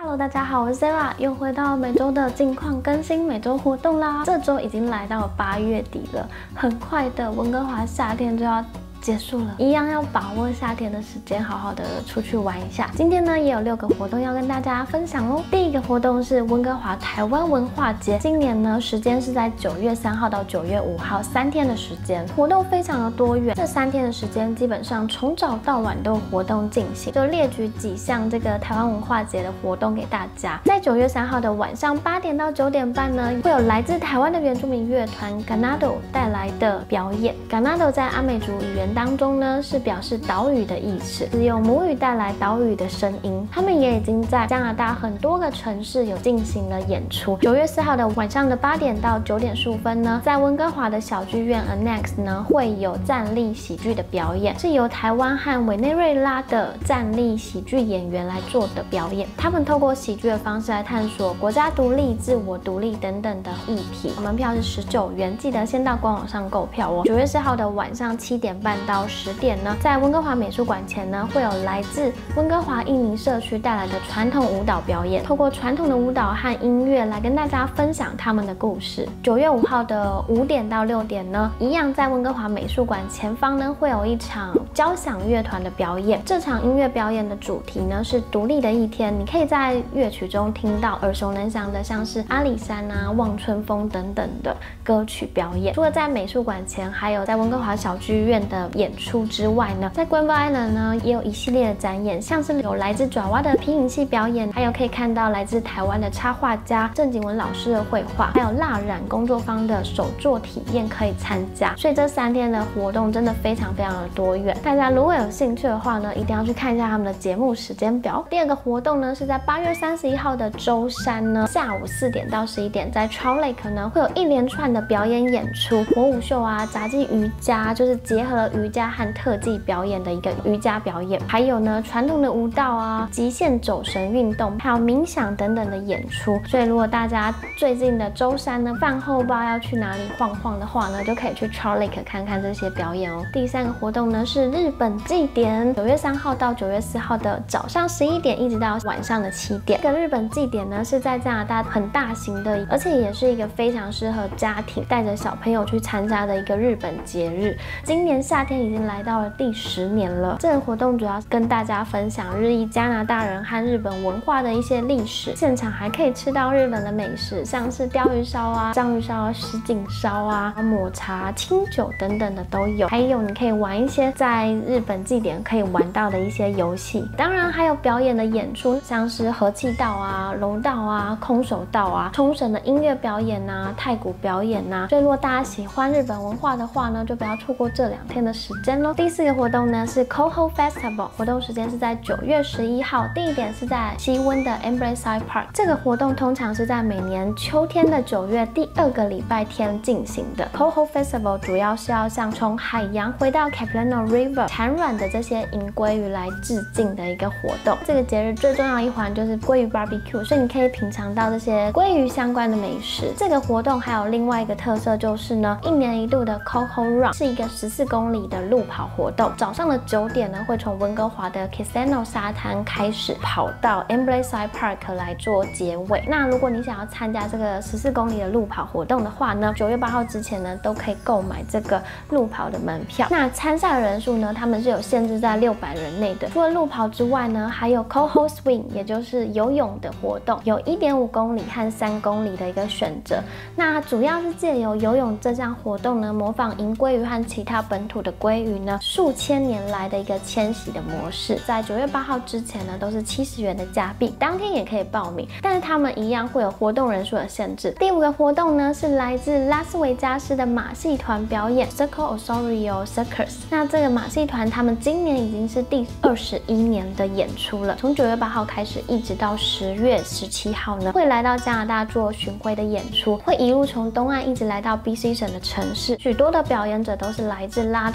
Hello， 大家好，我是 Sarah， 又回到每周的近况更新，每周活动啦。这周已经来到了8月底了，很快的温哥华夏天就要结束了，一样要把握夏天的时间，好好的出去玩一下。今天呢也有6个活动要跟大家分享哦。第一个活动是温哥华台湾文化节，今年呢时间是在9月3号到9月5号3天的时间，活动非常的多元。这3天的时间基本上从早到晚都有活动进行，就列举几项这个台湾文化节的活动给大家。在9月3号的晚上8点到9点半呢，会有来自台湾的原住民乐团 Ganado 带来的表演。Ganado 在阿美族语言当中呢是表示岛屿的意思，是用母语带来岛屿的声音。他们也已经在加拿大很多个城市有进行了演出。9月4号的晚上的8点到9点15分呢，在温哥华的小剧院 Annex 呢会有站立喜剧的表演，是由台湾和委内瑞拉的站立喜剧演员来做的表演。他们透过喜剧的方式来探索国家独立、自我独立等等的议题。门票是19元，记得先到官网上购票哦。9月4号的晚上7点半到10点呢，在温哥华美术馆前呢，会有来自温哥华印尼社区带来的传统舞蹈表演，透过传统的舞蹈和音乐来跟大家分享他们的故事。9月5号的5点到6点呢，一样在温哥华美术馆前方呢，会有一场交响乐团的表演。这场音乐表演的主题呢是独立的一天，你可以在乐曲中听到耳熟能详的，像是阿里山啊、望春风等等的歌曲表演。除了在美术馆前，还有在温哥华小剧院的演出之外呢，在 Granville Island 呢也有一系列的展演，像是有来自爪哇的皮影戏表演，还有可以看到来自台湾的插画家郑景文老师的绘画，还有蜡染工作坊的手作体验可以参加。所以这3天的活动真的非常的多元，大家如果有兴趣的话呢，一定要去看一下他们的节目时间表。第二个活动呢是在8月31号的周三呢，下午4点到11点，在 Trout Lake 呢会有一连串的表演演出，火舞秀啊、杂技瑜伽，就是结合了瑜伽和特技表演的一个瑜伽表演，还有呢传统的舞蹈啊、极限走神运动，还有冥想等等的演出。所以如果大家最近的周三呢饭后不知道要去哪里晃晃的话呢，就可以去 Trout Lake 看看这些表演哦。第3个活动呢是日本祭典，9月3号到9月4号的早上11点一直到晚上的7点。这个日本祭典呢是在加拿大很大型的，而且也是一个非常适合家庭带着小朋友去参加的一个日本节日。今年夏天已经来到了第10年了。这个活动主要跟大家分享日裔加拿大人和日本文化的一些历史，现场还可以吃到日本的美食，像是鲷鱼烧啊、章鱼烧啊、什锦烧啊、抹茶、清酒等等的都有。还有你可以玩一些在日本祭典可以玩到的一些游戏，当然还有表演的演出，像是合气道啊、柔道啊、空手道啊、冲绳的音乐表演啊、太鼓表演啊。所以如果大家喜欢日本文化的话呢，就不要错过这2天的时间咯。第4个活动呢是 Coho Festival， 活动时间是在9月11号，地点是在西温的 Ambleside Park。这个活动通常是在每年秋天的9月第2个礼拜天进行的。Coho Festival 主要是要向从海洋回到 Capilano River 产卵的这些银鲑鱼来致敬的一个活动。这个节日最重要一环就是鲑鱼 barbecue， 所以你可以品尝到这些鲑鱼相关的美食。这个活动还有另外一个特色就是呢，1年1度的 Coho Run 是一个14公里的路跑活动，早上的9点呢会从温哥华的 Kiseno 沙滩开始跑到 Ambleside Park 来做结尾。那如果你想要参加这个14公里的路跑活动的话呢，9月8号之前呢都可以购买这个路跑的门票。那参赛的人数呢，他们是有限制在600人内的。除了路跑之外呢，还有 Coho Swim， 也就是游泳的活动，有1.5公里和3公里的一个选择。那主要是借由游泳这项活动呢，模仿银鲑鱼和其他本土的鲑鱼呢数千年来的一个迁徙的模式。在9月8号之前呢，都是70元的加币，当天也可以报名，但是他们一样会有活动人数的限制。第5个活动呢是来自拉斯维加斯的马戏团表演 Circo Osorio Circus。那这个马戏团他们今年已经是第21年的演出了，从9月8号开始一直到10月17号呢，会来到加拿大做巡回的演出，会一路从东岸一直来到 BC 省的城市。许多的表演者都是来自拉丁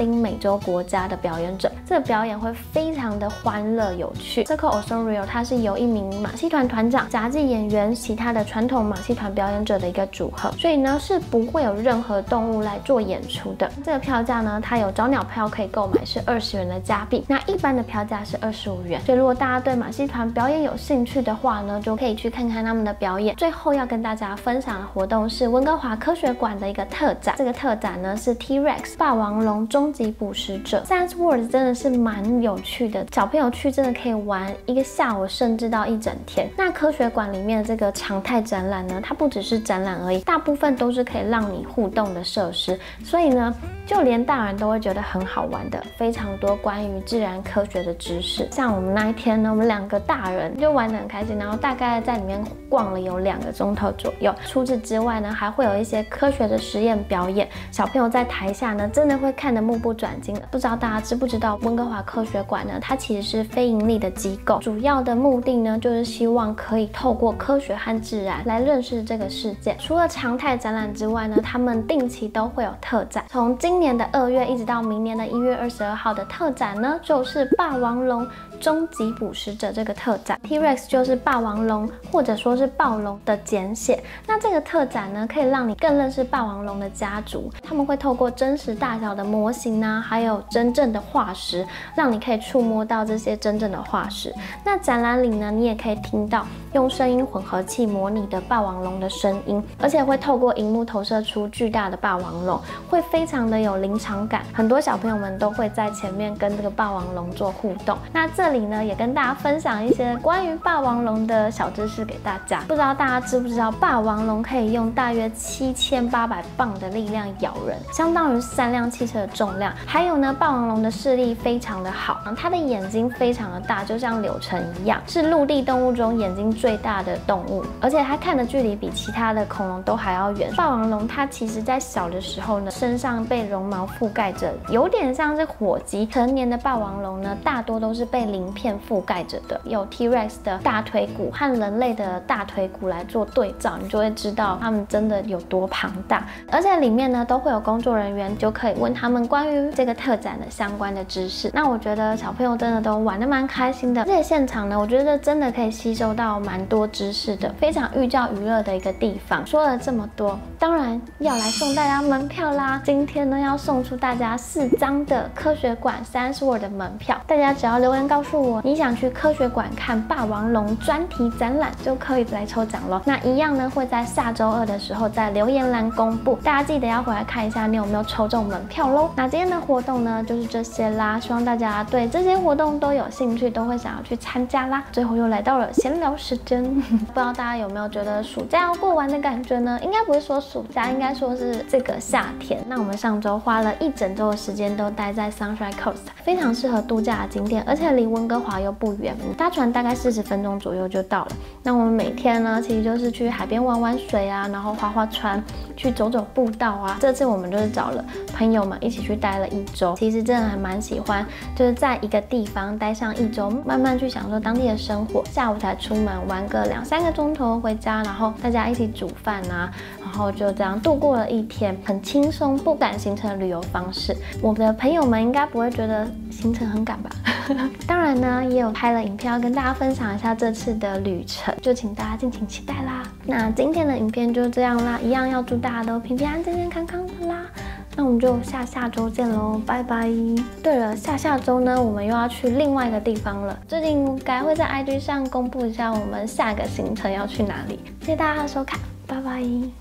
丁美洲国家的表演者，这个表演会非常的欢乐有趣。Circo Osorio 它是由一名马戏团团长、杂技演员、其他的传统马戏团表演者的一个组合，所以呢是不会有任何动物来做演出的。这个票价呢，它有早鸟票可以购买是20元的加币，那一般的票价是25元。所以如果大家对马戏团表演有兴趣的话呢，就可以去看看他们的表演。最后要跟大家分享的活动是温哥华科学馆的一个特展，这个特展呢是 T-Rex 霸王龙终极捕食者。Science World 真的是蛮有趣的，小朋友去真的可以玩一个下午，甚至到一整天。那科学馆里面的这个常态展览呢，它不只是展览而已，大部分都是可以让你互动的设施，所以呢，就连大人都会觉得很好玩的，非常多关于自然科学的知识。像我们那一天呢，我们2个大人就玩得很开心，然后大概在里面逛了有2个钟头左右。除此之外呢，还会有一些科学的实验表演，小朋友在台下呢，真的会看得目不转睛的。不知道大家知不知道，温哥华科学馆呢，它其实是非盈利的机构，主要的目的呢，就是希望可以透过科学和自然来认识这个世界。除了常态展览之外呢，他们定期都会有特展。从今年的2月一直到明年的1月22号的特展呢，就是霸王龙终极捕食者这个特展。 T-Rex 就是霸王龙或者说是暴龙的简写。那这个特展呢，可以让你更认识霸王龙的家族，他们会透过真实大小的模型啊，还有真正的化石，让你可以触摸到这些真正的化石。那展览里呢，你也可以听到用声音混合器模拟的霸王龙的声音，而且会透过荧幕投射出巨大的霸王龙，会非常的有临场感。很多小朋友们都会在前面跟这个霸王龙做互动。那这里呢，也跟大家分享一些关于霸王龙的小知识给大家。不知道大家知不知道，霸王龙可以用大约7800磅的力量咬人，相当于3辆汽车的重量。还有呢，霸王龙的视力非常的好，它的眼睛非常的大，就像柳橙一样，是陆地动物中眼睛最大的动物，而且它看的距离比其他的恐龙都还要远。霸王龙它其实在小的时候呢，身上被绒毛覆盖着，有点像是火鸡。成年的霸王龙呢，大多都是被鳞片覆盖着的。有 T-Rex 的大腿骨和人类的大腿骨来做对照，你就会知道它们真的有多庞大。而且里面呢，都会有工作人员，就可以问他们关于这个特展的相关的知识。那我觉得小朋友真的都玩得蛮开心的。而且现场呢，我觉得真的可以吸收到蛮多知识的，非常寓教于乐的一个地方。说了这么多，当然要来送大家门票啦。今天呢，要送出大家4张的科学馆 Science World 的门票，大家只要留言告诉我你想去科学馆看霸王龙专题展览，就可以来抽奖咯。那一样呢，会在下周2的时候在留言栏公布，大家记得要回来看一下你有没有抽中门票咯。那今天的活动呢，就是这些啦，希望大家对这些活动都有兴趣，都会想要去参加啦。最后又来到了闲聊时间，不知道大家有没有觉得暑假要过完的感觉呢？应该不是说暑假，应该说是这个夏天。那我们上周花了1整周的时间都待在 Sunshine Coast， 非常适合度假的景点，而且离温哥华又不远，搭船大概40分钟左右就到了。那我们每天呢，其实就是去海边玩玩水啊，然后划划船，去走走步道啊。这次我们就是找了朋友们一起去待了1周，其实真的还蛮喜欢，就是在一个地方待上1周，慢慢去享受当地的生活。下午才出门玩个2-3个钟头回家，然后大家一起煮饭啊，然后就这样度过了1天，很轻松不赶行程的旅游方式。我的朋友们应该不会觉得行程很赶吧？当然呢，也有拍了影片要跟大家分享一下这次的旅程，就请大家敬请期待啦。那今天的影片就这样啦，一样要祝大家都平平安安、健健康康的啦。那我们就下周见喽，拜拜。对了，下周呢，我们又要去另外一个地方了。最近应该会在 IG 上公布一下我们下个行程要去哪里。谢谢大家的收看，拜拜。